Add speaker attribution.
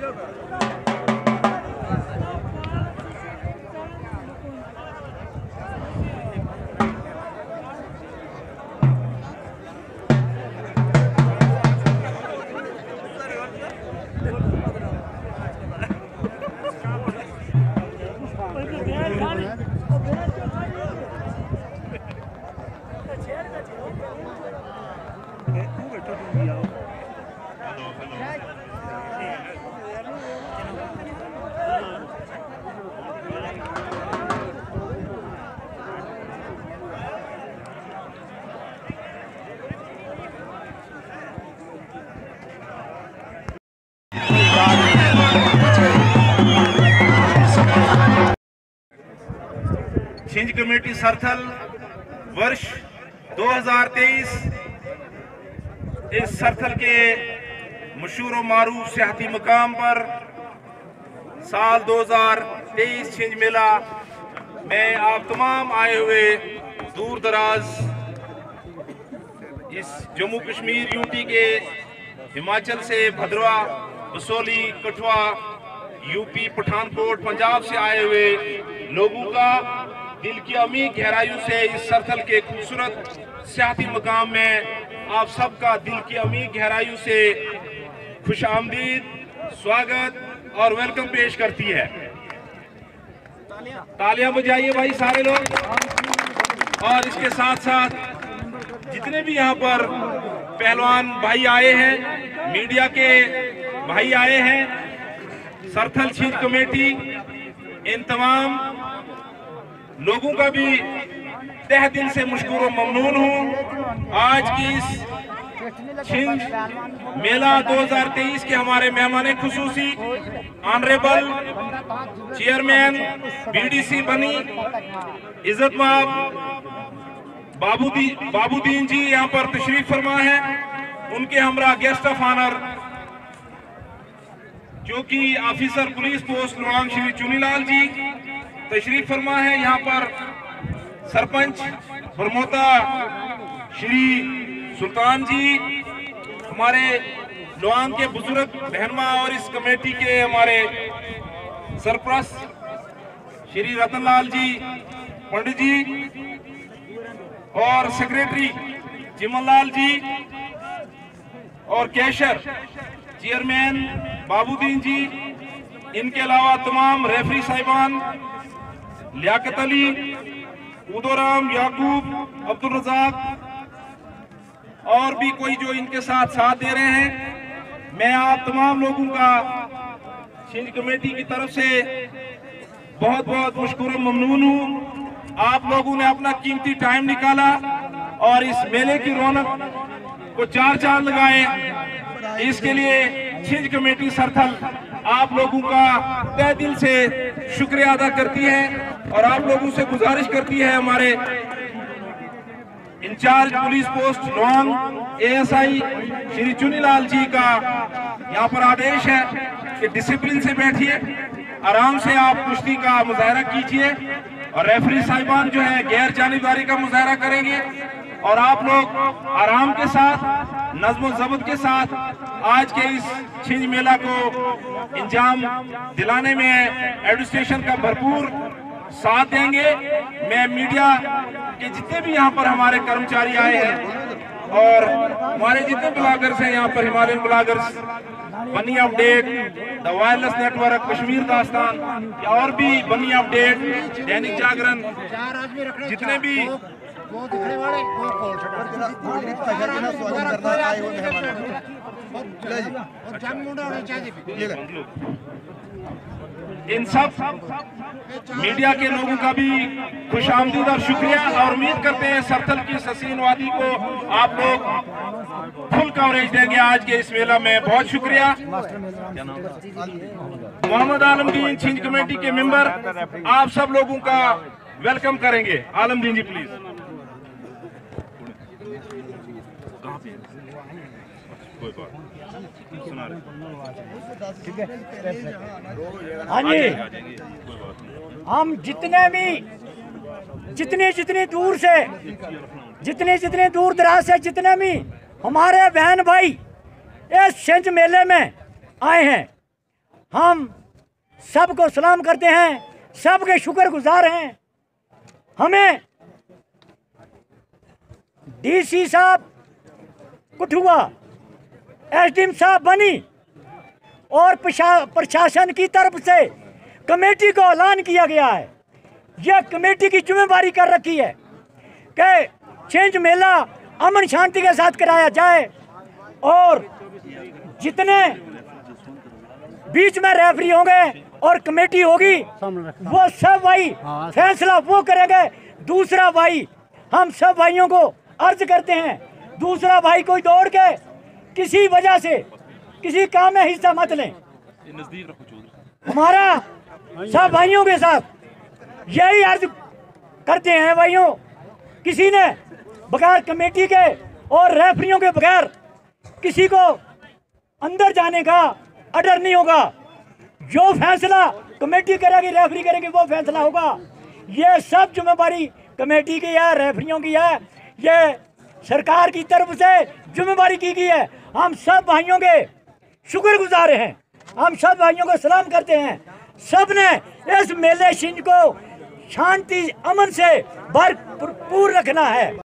Speaker 1: छिंज कमेटी सरथल वर्ष 2023 इस सरथल के मशहूर और मारूफ सियाहती मकाम पर साल 2023 छिंज मेला में आप तमाम आए हुए दूर दराज इस जम्मू कश्मीर यूटी के हिमाचल से भद्रवा बसोली कठुआ यूपी पठानकोट पंजाब से आए हुए लोगों का दिल की अमीर गहराइयों से इस सरथल के खूबसूरत सियाहती मकाम में आप सबका दिल की अमीर गहराइयों से खुशामदीद स्वागत और वेलकम पेश करती है। तालियां बजाइए भाई सारे लोग। और इसके साथ साथ जितने भी यहाँ पर पहलवान भाई आए हैं, मीडिया के भाई आए हैं, सरथल छिंज कमेटी इन तमाम लोगों का भी तहे दिल से मशकूर और ममनून हूँ। आज की इस छिंज मेला 2023 के हमारे मेहमान खुसूसी ऑनरेबल चेयरमैन बीडीसी बनी इज्जत माब बाबूदीन जी यहाँ पर तशरीफ फरमा है। उनके हमरा गेस्ट ऑफ ऑनर जो कि officer police post Loang Shri Chunilal ji तशरीफ फरमा है। यहाँ पर सरपंच प्रमोता श्री सुल्तान जी, हमारे लोआंग के बुजुर्ग बहनमा और इस कमेटी के हमारे सरप्रस्त श्री रतनलाल जी पंडित जी और सेक्रेटरी चिमनलाल जी और कैशर चेयरमैन बाबूदीन जी, इनके अलावा तमाम रेफरी साहिबान लियाकत अली, उदोराम, याकूब, अब्दुल रजाक और भी कोई जो इनके साथ दे रहे हैं। मैं आप तमाम लोगों का छिंज कमेटी की तरफ से बहुत बहुत मशकूर ममनून हूँ। आप लोगों ने अपना कीमती टाइम निकाला और इस मेले की रौनक को चार चांद लगाए। इसके लिए छिंज कमेटी सरथल आप लोगों का तहे दिल से शुक्रिया अदा करती है और आप लोगों से गुजारिश करती है। हमारे incharge police post Loang ASI Shri Chunilal ji का यहाँ पर आदेश है कि डिसिप्लिन से बैठिए, आराम से आप कुश्ती का मुजाहरा कीजिए और रेफरी साहिबान जो है गैर जानिबदारी का मुजाहरा करेंगे और आप लोग आराम के साथ नज़्म ज़ब्त के साथ आज के इस छिंज मेला को इंजाम दिलाने में एडमिनिस्ट्रेशन का भरपूर साथ देंगे। मैं मीडिया के जितने भी यहाँ पर हमारे कर्मचारी आए हैं और हमारे जितने ब्लॉगर्स हैं यहाँ पर, Himalayan bloggers, Bani update, the wireless network, Kashmir Dastaan और भी बनी अपडेट, दैनिक जागरण, जितने भी इन सब मीडिया के लोगों का भी खुशामदीद और शुक्रिया और उम्मीद करते हैं सरथल की हसीन वादी को आप लोग फुल कवरेज देंगे आज के इस मेला में। बहुत शुक्रिया। मोहम्मद आलमदीन छिंज कमेटी के मेंबर आप सब लोगों का वेलकम करेंगे। आलमदीन जी प्लीज।
Speaker 2: हाँ जी, हम जितनी दूर से, जितने दूर दराज से जितने भी हमारे बहन भाई इस छिंज मेले में आए हैं, हम सबको सलाम करते हैं, सबके शुक्रगुजार हैं। हमें डीसी साहब कठुआ, एसडीएम साहब बनी और प्रशासन की तरफ से कमेटी को ऐलान किया गया है। यह कमेटी की जिम्मेदारी कर रखी है कि छिंज मेला अमन शांति के साथ कराया जाए और जितने बीच में रेफरी होंगे और कमेटी होगी वो सब भाई फैसला वो करेंगे। दूसरा भाई, हम सब भाइयों को अर्ज करते हैं, दूसरा भाई कोई दौड़ के किसी वजह से किसी काम में हिस्सा मत लें। हमारा सब भाइयों के साथ यही अर्ज करते हैं भाइयों, किसी ने बगैर कमेटी के और रेफरियों के बगैर किसी को अंदर जाने का ऑर्डर नहीं होगा। जो फैसला कमेटी करेगी, रेफरी करेगी, वो फैसला होगा। ये सब जिम्मेदारी कमेटी की है, रेफरियों की है, ये सरकार की तरफ से जिम्मेदारी की गई है। हम सब भाइयों के शुक्रगुजार हैं, हम सब भाइयों को सलाम करते हैं। सब ने इस मेले छिंज को शांति अमन से भरपूर रखना है।